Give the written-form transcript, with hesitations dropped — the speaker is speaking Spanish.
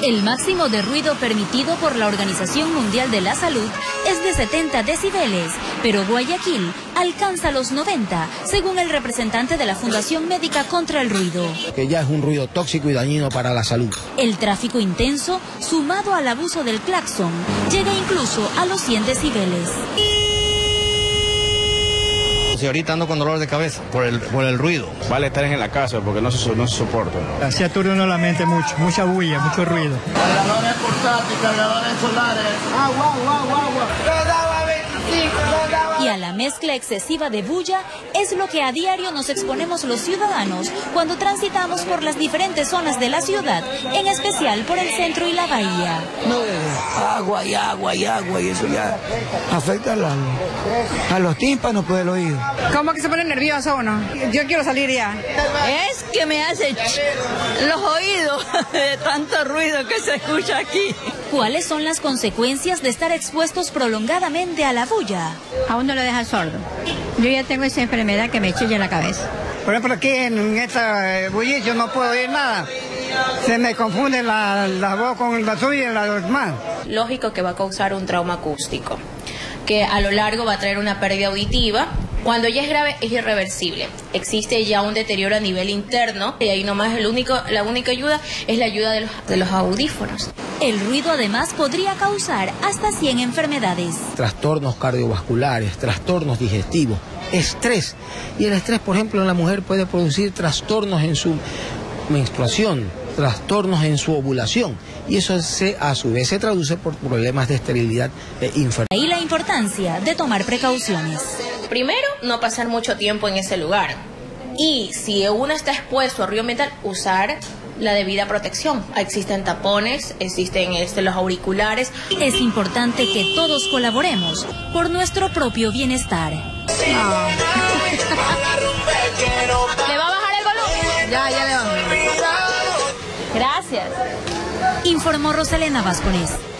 El máximo de ruido permitido por la Organización Mundial de la Salud es de 70 decibeles, pero Guayaquil alcanza los 90, según el representante de la Fundación Médica contra el Ruido. Que ya es un ruido tóxico y dañino para la salud. El tráfico intenso, sumado al abuso del claxon, llega incluso a los 100 decibeles. Si ahorita ando con dolor de cabeza por el ruido. Vale estar en la casa porque no se soporta. Se aturda uno la mente mucho, mucha bulla, mucho ruido. Cargadores portátiles, cargadores solares, agua. Y a la mezcla excesiva de bulla es lo que a diario nos exponemos los ciudadanos cuando transitamos por las diferentes zonas de la ciudad, en especial por el centro y la bahía. Agua, y eso ya afecta a los tímpanos por el oído. ¿Cómo que se pone nervioso uno? Yo quiero salir ya. Es que me hace los oídos de tanto ruido que se escucha aquí. ¿Cuáles son las consecuencias de estar expuestos prolongadamente a la bulla? A uno lo deja sordo. Yo ya tengo esa enfermedad que me chilla la cabeza. Por ejemplo, aquí en esta bullicio no puedo oír nada. Se me confunde la voz con la suya y la normal. Lógico que va a causar un trauma acústico, que a lo largo va a traer una pérdida auditiva. Cuando ya es grave, es irreversible. Existe ya un deterioro a nivel interno y ahí nomás la única ayuda es la ayuda de los audífonos. El ruido además podría causar hasta 100 enfermedades. Trastornos cardiovasculares, trastornos digestivos, estrés. Y el estrés, por ejemplo, en la mujer puede producir trastornos en su menstruación, trastornos en su ovulación. Y eso a su vez se traduce por problemas de esterilidad e infertilidad. Ahí la importancia de tomar precauciones. Primero, no pasar mucho tiempo en ese lugar. Y si uno está expuesto a ruido ambiental, usar la debida protección. Existen tapones, existen los auriculares. Es importante que todos colaboremos por nuestro propio bienestar. ¿Le va a bajar el volumen? Ya le bajo. Gracias. Informó Rosalena Vázquez.